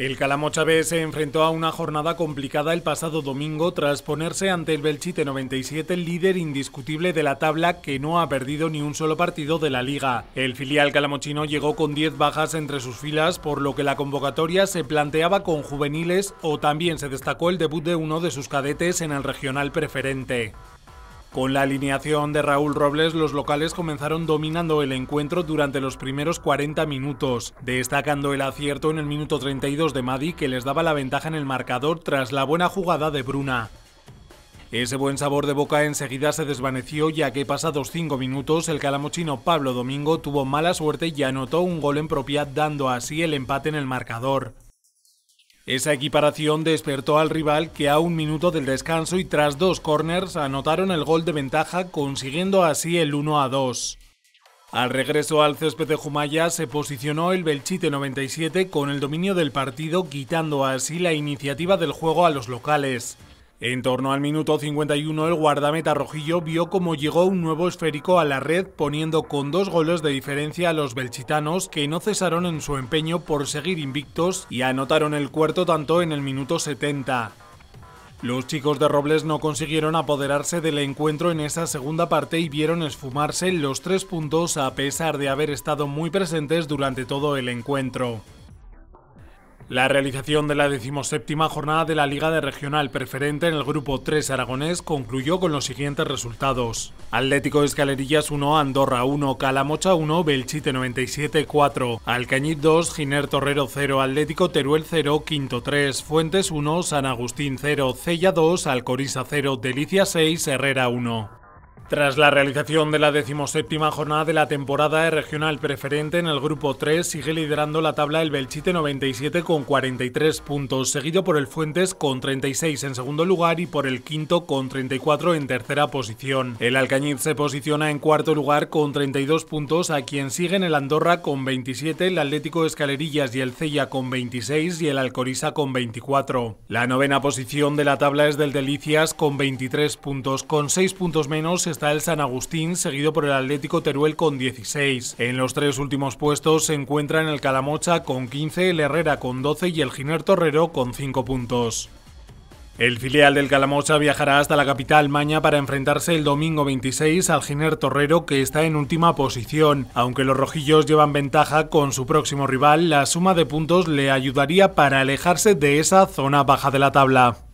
El Calamocha B se enfrentó a una jornada complicada el pasado domingo tras ponerse ante el Belchite 97, líder indiscutible de la tabla que no ha perdido ni un solo partido de la liga. El filial calamochino llegó con 10 bajas entre sus filas, por lo que la convocatoria se planteaba con juveniles o también se destacó el debut de uno de sus cadetes en el regional preferente. Con la alineación de Raúl Robles, los locales comenzaron dominando el encuentro durante los primeros 40 minutos, destacando el acierto en el minuto 32 de Madi, que les daba la ventaja en el marcador tras la buena jugada de Bruna. Ese buen sabor de boca enseguida se desvaneció, ya que pasados 5 minutos el calamochino Pablo Domingo tuvo mala suerte y anotó un gol en propia, dando así el empate en el marcador. Esa equiparación despertó al rival, que a un minuto del descanso y tras 2 córners anotaron el gol de ventaja, consiguiendo así el 1-2. Al regreso al césped de Jumaya se posicionó el Belchite 97 con el dominio del partido, quitando así la iniciativa del juego a los locales. En torno al minuto 51 el guardameta rojillo vio cómo llegó un nuevo esférico a la red, poniendo con 2 goles de diferencia a los belchitanos, que no cesaron en su empeño por seguir invictos y anotaron el cuarto tanto en el minuto 70. Los chicos de Robles no consiguieron apoderarse del encuentro en esa segunda parte y vieron esfumarse los 3 puntos a pesar de haber estado muy presentes durante todo el encuentro. La realización de la 17ª jornada de la Liga de Regional Preferente en el Grupo 3 aragonés concluyó con los siguientes resultados: Atlético Escalerillas 1, Andorra 1, Calamocha 1, Belchite 97 4, Alcañiz 2, Giner Torrero 0, Atlético Teruel 0, Quinto 3, Fuentes 1, San Agustín 0, Cella 2, Alcoriza 0, Delicia 6, Herrera 1. Tras la realización de la 17ª jornada de la temporada de Regional Preferente en el Grupo 3, sigue liderando la tabla el Belchite 97 con 43 puntos, seguido por el Fuentes con 36 en segundo lugar y por el Quinto con 34 en tercera posición. El Alcañiz se posiciona en cuarto lugar con 32 puntos, a quien siguen el Andorra con 27, el Atlético Escalerillas y el Cella con 26 y el Alcoriza con 24. La novena posición de la tabla es del Delicias con 23 puntos, con 6 puntos menos está el San Agustín, seguido por el Atlético Teruel con 16. En los 3 últimos puestos se encuentran el Calamocha con 15, el Herrera con 12 y el Giner Torrero con 5 puntos. El filial del Calamocha viajará hasta la capital Maña para enfrentarse el domingo 26 al Giner Torrero, que está en última posición. Aunque los rojillos llevan ventaja con su próximo rival, la suma de puntos le ayudaría para alejarse de esa zona baja de la tabla.